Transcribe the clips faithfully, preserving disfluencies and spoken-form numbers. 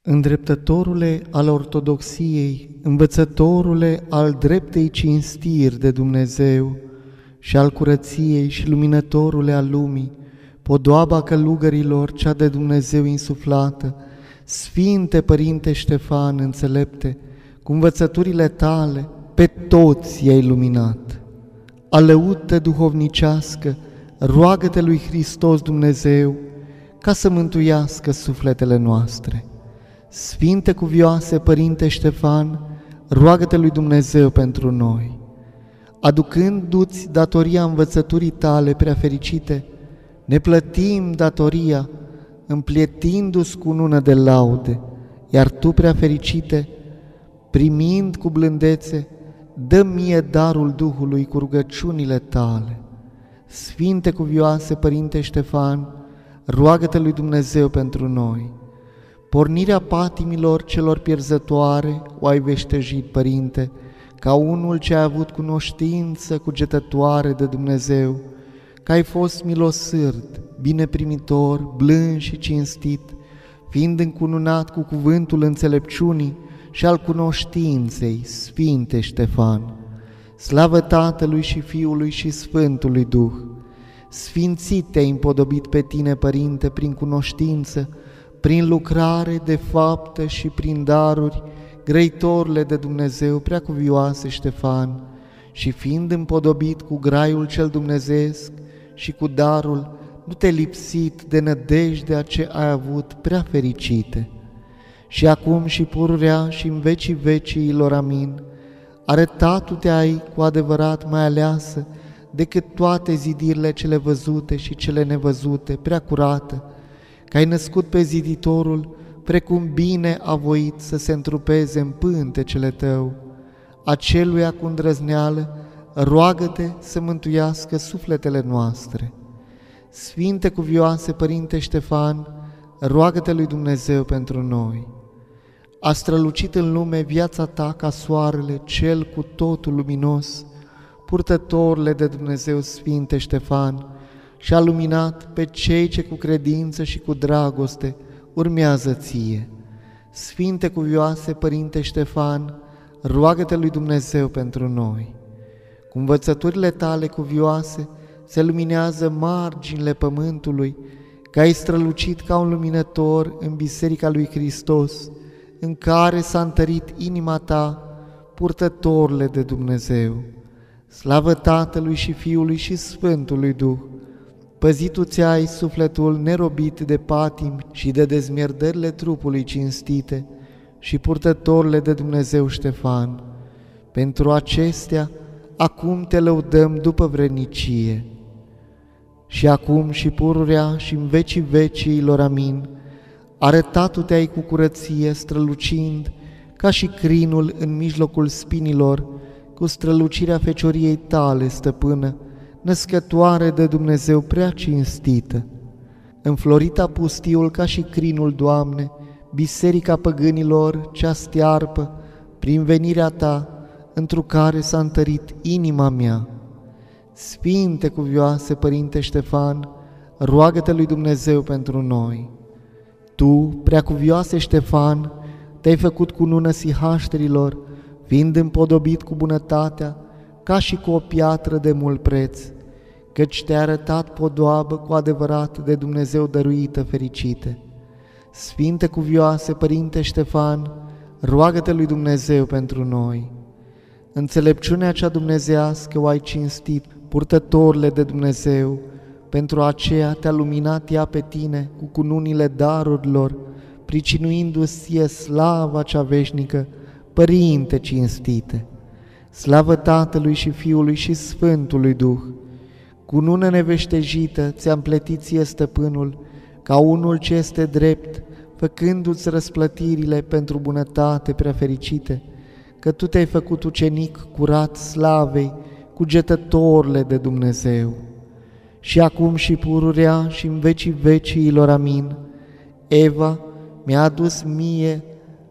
Îndreptătorule al ortodoxiei, învățătorule al dreptei cinstiri de Dumnezeu și al curăției și luminătorule al lumii, podoaba călugărilor cea de Dumnezeu insuflată, Sfinte Părinte Ștefan înțelepte, cu învățăturile tale pe toți i-ai luminat. Alăută duhovnicească, roagă-te lui Hristos Dumnezeu ca să mântuiască sufletele noastre. Sfinte cuvioase Părinte Ștefan, roagă-te lui Dumnezeu pentru noi. Aducându-ți datoria învățăturii tale prea fericite, ne plătim datoria împlietindu-ți cu nună de laude, iar tu, prea fericite, primind cu blândețe, dă mie darul Duhului cu rugăciunile tale. Sfinte cuvioase Părinte Ștefan, roagă-te lui Dumnezeu pentru noi. Pornirea patimilor celor pierzătoare o ai veștejit, Părinte, ca unul ce a avut cunoștință cugetătoare de Dumnezeu, că ai fost milosârd, bineprimitor, blând și cinstit, fiind încununat cu cuvântul înțelepciunii și al cunoștinței, Sfinte Ștefan. Slavă Tatălui și Fiului și Sfântului Duh! Sfințit te-ai împodobit pe tine, Părinte, prin cunoștință, prin lucrare de faptă și prin daruri, grăitorile de Dumnezeu, preacuvioase Ștefan, și fiind împodobit cu graiul cel dumnezeesc și cu darul, nu te-ai lipsit de nădejdea ce ai avut, prea fericite. Și acum și pururea și în vecii veciilor, amin, arătatu-te-ai cu adevărat mai aleasă decât toate zidirile cele văzute și cele nevăzute, prea curată, că ai născut pe ziditorul, precum bine a voit să se întrupeze în pântecele tău. Aceluia cu îndrăzneală, roagă-te să mântuiască sufletele noastre. Sfinte cuvioase Părinte Ștefan, roagă-te lui Dumnezeu pentru noi. A strălucit în lume viața ta ca soarele, cel cu totul luminos, purtătorule de Dumnezeu, Sfinte Ștefan, și a luminat pe cei ce cu credință și cu dragoste urmează ție. Sfinte cuvioase Părinte Ștefan, roagă-te lui Dumnezeu pentru noi. Cu învățăturile tale cuvioase se luminează marginile pământului, că ai strălucit ca un luminător în Biserica lui Hristos, în care s-a întărit inima ta, purtătorule de Dumnezeu. Slavă Tatălui și Fiului și Sfântului Duh! Păzitu ți-ai sufletul nerobit de patimi și de dezmierdările trupului cinstite și purtătorule de Dumnezeu Ștefan. Pentru acestea, acum te lăudăm după vrednicie. Și acum și pururea și în vecii veciilor, amin, arătatu-te-ai cu curăție, strălucind, ca și crinul în mijlocul spinilor, cu strălucirea fecioriei tale, stăpână, născătoare de Dumnezeu prea cinstită. Înflorita pustiul ca și crinul, Doamne, biserica păgânilor cea stearpă, prin venirea ta, întru care s-a întărit inima mea. Sfinte cuvioase Părinte Ștefan, roagă-te lui Dumnezeu pentru noi. Tu, preacuvioase Ștefan, te-ai făcut cunună sihașterilor, fiind împodobit cu bunătatea, ca și cu o piatră de mult preț, căci te-ai arătat podoabă cu adevărat de Dumnezeu dăruită fericite. Sfinte cuvioase Părinte Ștefan, roagă-te lui Dumnezeu pentru noi. Înțelepciunea cea dumnezească o ai cinstit, purtătorile de Dumnezeu, pentru aceea te-a luminat ea pe tine cu cununile darurilor, pricinuindu-ți ție slava cea veșnică, Părinte cinstite. Slavă Tatălui și Fiului și Sfântului Duh! Cunună neveștejită ți-a împletit ție stăpânul, ca unul ce este drept, făcându-ți răsplătirile pentru bunătate prea fericite, că tu te-ai făcut ucenic curat slavei, cugetătorule de Dumnezeu. Și acum și pururea și în vecii veciilor, amin, Eva mi-a adus mie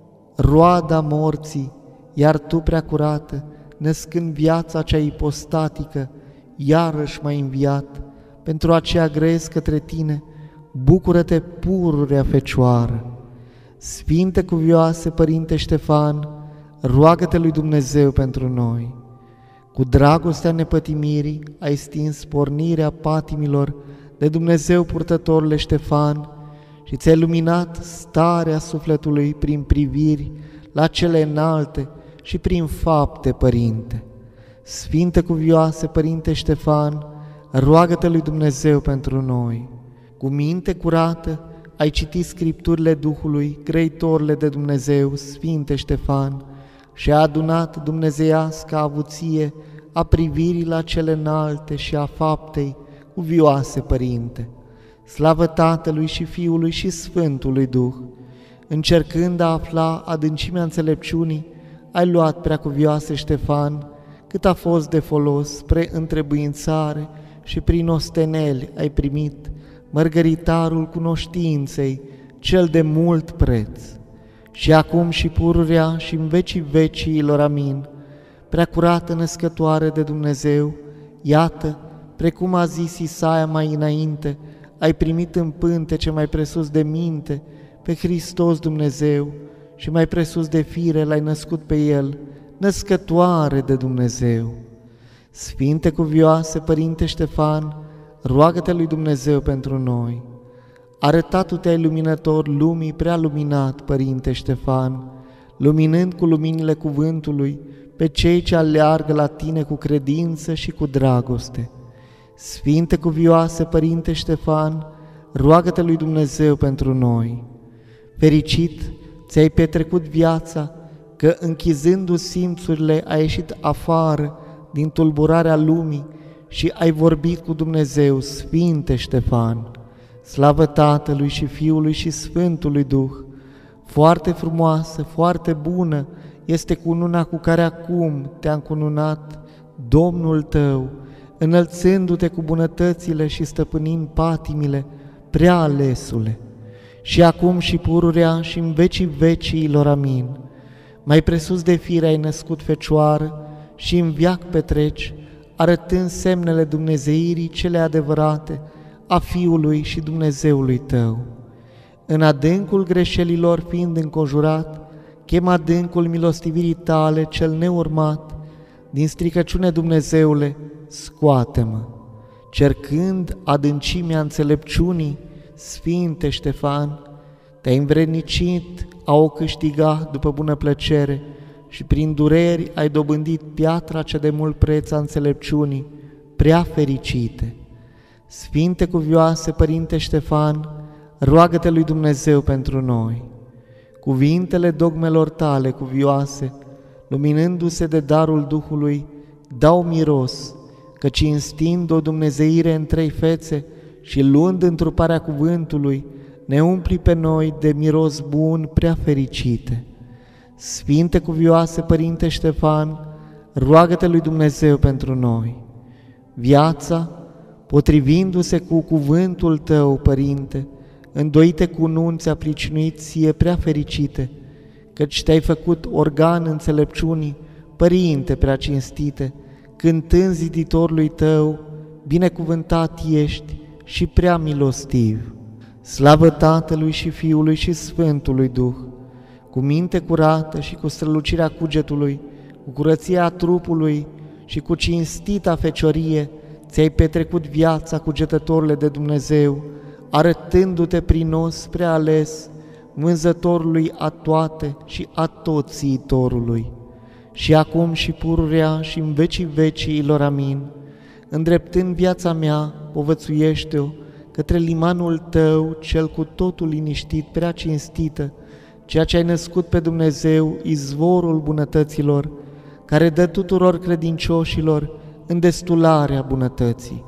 roada morții, iar tu, prea curată, născând viața cea ipostatică, iarăși m-ai înviat, pentru aceea grăiesc către tine, bucură-te pururea Fecioară. Sfinte cuvioase Părinte Ștefan, roagă-te lui Dumnezeu pentru noi. Cu dragostea nepătimirii ai stins pornirea patimilor de Dumnezeu purtătorule Ștefan și ți-ai luminat starea sufletului prin priviri la cele înalte și prin fapte, Părinte. Sfinte cuvioase Părinte Ștefan, roagă-te lui Dumnezeu pentru noi. Cu minte curată ai citit scripturile Duhului, grăitorule de Dumnezeu, Sfinte Ștefan, și a adunat dumnezeiască avuție a privirii la cele înalte și a faptei cuvioase, Părinte. Slavă Tatălui și Fiului și Sfântului Duh! Încercând a afla adâncimea înțelepciunii, ai luat, preacuvioase Ștefan, cât a fost de folos spre întrebuințare și prin osteneli ai primit mărgăritarul cunoștinței, cel de mult preț. Și acum și pururea și în vecii veciilor, amin. Preacurată născătoare de Dumnezeu, iată, precum a zis Isaia mai înainte, ai primit în pântece mai presus de minte pe Hristos Dumnezeu și mai presus de fire l-ai născut pe El, născătoare de Dumnezeu. Sfinte cuvioase Părinte Ștefan, roagă-te lui Dumnezeu pentru noi. Arătatu-te-ai luminător lumii prea luminat, Părinte Ștefan, luminând cu luminile cuvântului pe cei ce aleargă la tine cu credință și cu dragoste. Sfinte cuvioase Părinte Ștefan, roagă-te lui Dumnezeu pentru noi. Fericit ți-ai petrecut viața, că închizându-ți simțurile ai ieșit afară din tulburarea lumii și ai vorbit cu Dumnezeu, Sfinte Ștefan. Slavă Tatălui și Fiului și Sfântului Duh! Foarte frumoasă, foarte bună este cununa cu care acum te-a încununat Domnul tău, înălțându-te cu bunătățile și stăpânind patimile, prea alesule. Și acum și pururea și în vecii veciilor, amin. Mai presus de fire ai născut Fecioară și în veac petreci, arătând semnele dumnezeirii cele adevărate a Fiului și Dumnezeului tău. În adâncul greșelilor fiind înconjurat, chem adâncul milostivirii tale cel neurmat, din stricăciune, Dumnezeule, scoate-mă. Cercând adâncimea înțelepciunii, Sfinte Ștefan, te-ai învrednicit a o câștiga după bună plăcere și prin dureri ai dobândit piatra cea de mult preț a înțelepciunii, prea fericite. Sfinte cuvioase Părinte Ștefan, roagă-te lui Dumnezeu pentru noi. Cuvintele dogmelor tale cuvioase, luminându-se de darul Duhului, dau miros, că cinstind o dumnezeire în trei fețe și luând întruparea cuvântului, ne umpli pe noi de miros bun prea fericite. Sfinte cuvioase Părinte Ștefan, roagă-te lui Dumnezeu pentru noi. Viața, potrivindu-se cu cuvântul tău, Părinte, îndoite cu nunți a pricinuit ție prea fericite, căci te-ai făcut organ înțelepciunii, Părinte prea cinstite, cântând ziditorului tău, binecuvântat ești și prea milostiv. Slavă Tatălui și Fiului și Sfântului Duh! Cu minte curată și cu strălucirea cugetului, cu curăția trupului și cu cinstita feciorie, ți-ai petrecut viața, cugetătorule de Dumnezeu, arătându-te prin os prea ales, vânzătorului a toate și a tot țiitorului. Și acum și pururea și în vecii veciilor, amin. Îndreptând viața mea, povățuiește-o către limanul tău, cel cu totul liniștit, prea cinstită, ceea ce ai născut pe Dumnezeu, izvorul bunătăților, care dă tuturor credincioșilor îndestularea bunătății.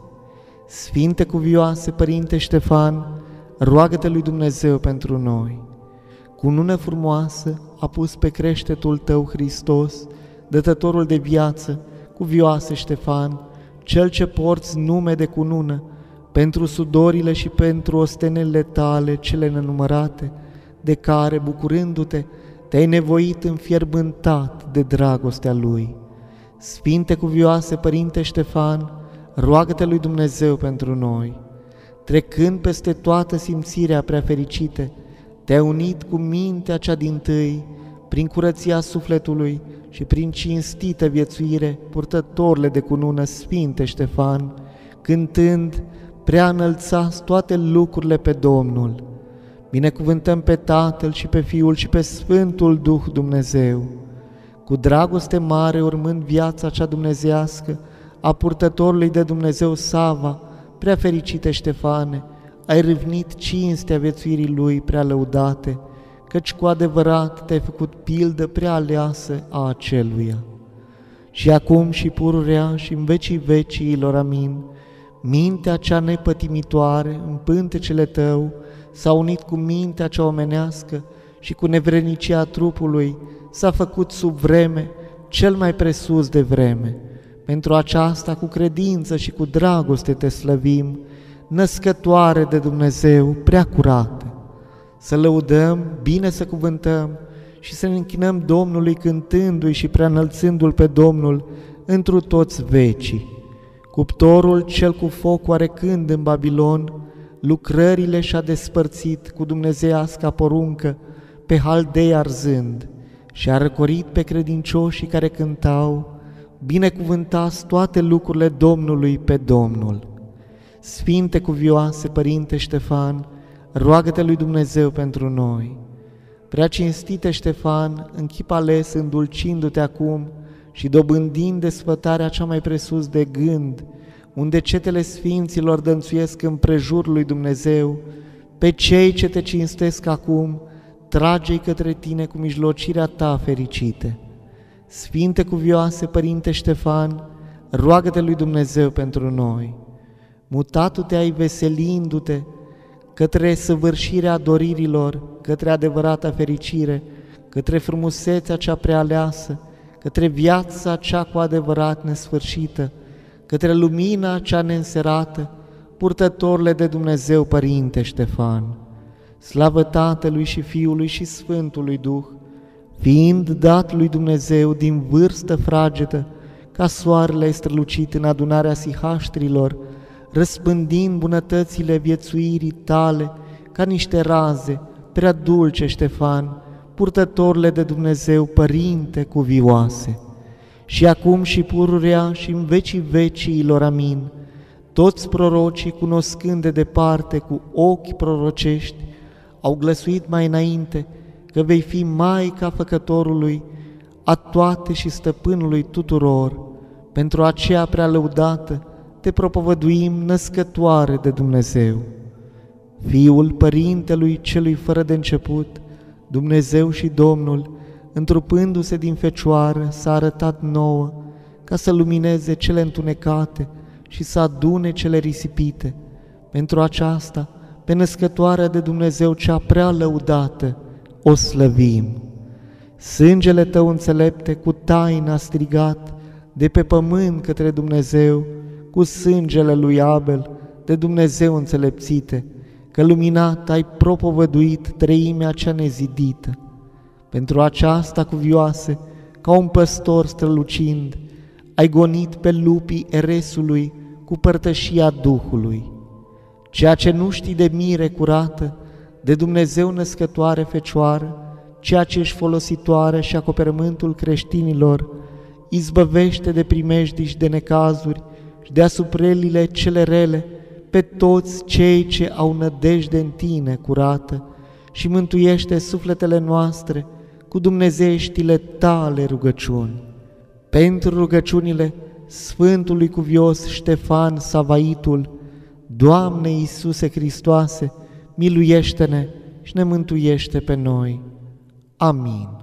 Sfinte cuvioase Părinte Ștefan, roagă-te lui Dumnezeu pentru noi. Cunună frumoasă a pus pe creștetul tău Hristos, dătătorul de viață, cuvioase Ștefan, cel ce porți nume de cunună, pentru sudorile și pentru ostenelile tale cele nenumărate, de care, bucurându-te, te-ai nevoit înfierbântat de dragostea Lui. Sfinte cuvioase Părinte Ștefan, roagă-te lui Dumnezeu pentru noi. Trecând peste toată simțirea prea fericite, Te-ai unit cu mintea cea dintâi, prin curăția sufletului și prin cinstită viețuire, purtătorile de cunună Sfinte Ștefan, cântând: prea înălțați toate lucrurile pe Domnul. Binecuvântăm pe Tatăl și pe Fiul și pe Sfântul Duh Dumnezeu. Cu dragoste mare, urmând viața cea dumnezeiască a purtătorului de Dumnezeu Sava, prea fericite Ștefane, ai râvnit cinstea viețuirii lui prea lăudate, căci cu adevărat te-ai făcut pildă prea aleasă a aceluia. Și acum și pururea și în vecii veciilor, amin, mintea cea nepătimitoare în pântecele tău s-a unit cu mintea cea omenească și cu nevrednicia trupului s-a făcut sub vreme cel mai presus de vreme. Pentru aceasta cu credință și cu dragoste te slăvim, născătoare de Dumnezeu prea curată. Să lăudăm, bine să cuvântăm și să ne închinăm Domnului cântându-i și preanălțându-L pe Domnul întru toți vecii. Cuptorul cel cu foc oarecând în Babilon lucrările și-a despărțit cu dumnezeiasca poruncă pe Haldei arzând și a răcorit pe credincioșii care cântau: binecuvântați toate lucrurile Domnului pe Domnul. Sfinte cuvioase Părinte Ștefan, roagă-te lui Dumnezeu pentru noi. Prea cinstite Ștefan, în chip ales îndulcindu-te acum și dobândind desfătarea cea mai presus de gând, unde cetele sfinților dănțuiesc împrejur lui Dumnezeu, pe cei ce te cinstesc acum, trage-i către tine cu mijlocirea ta fericite. Sfinte cuvioase Părinte Ștefan, roagă-te lui Dumnezeu pentru noi. Mutatu-te ai veselindu-te către săvârșirea doririlor, către adevărata fericire, către frumusețea cea prealeasă, către viața cea cu adevărat nesfârșită, către lumina cea neînserată, purtătorile de Dumnezeu Părinte Ștefan. Slavă Tatălui și Fiului și Sfântului Duh, fiind dat lui Dumnezeu din vârstă fragedă, ca soarele strălucit în adunarea sihaștrilor, răspândind bunătățile viețuirii tale ca niște raze, prea dulce Ștefan, purtătorile de Dumnezeu Părinte cuvioase. Și acum și pururea și în vecii veciilor, amin. Toți prorocii, cunoscând de departe cu ochi prorocești, au glăsuit mai înainte că vei fi Maica Făcătorului a toate și Stăpânului tuturor. Pentru aceea prea lăudată te propovăduim, născătoare de Dumnezeu. Fiul Părintelui celui fără de început, Dumnezeu și Domnul, întrupându-se din Fecioară, s-a arătat nouă ca să lumineze cele întunecate și să adune cele risipite. Pentru aceasta, pe născătoarea de Dumnezeu cea prea lăudată, o slăvim. Sângele tău înțelepte cu taină a strigat de pe pământ către Dumnezeu, cu sângele lui Abel de Dumnezeu înțelepțite, că luminat ai propovăduit treimea cea nezidită. Pentru aceasta cuvioase, ca un păstor strălucind, ai gonit pe lupii eresului cu părtășia Duhului. Ceea ce nu știi de mire curată, de Dumnezeu născătoare Fecioară, ceea ce ești folositoare și acoperământul creștinilor, izbăvește de primejdii și de necazuri și de asuprelile cele rele pe toți cei ce au nădejde în tine curată și mântuiește sufletele noastre cu dumnezeieștile tale rugăciuni. Pentru rugăciunile Sfântului Cuvios Ștefan Savaitul, Doamne Iisuse Hristoase, miluiește-ne și ne mântuiește pe noi. Amin.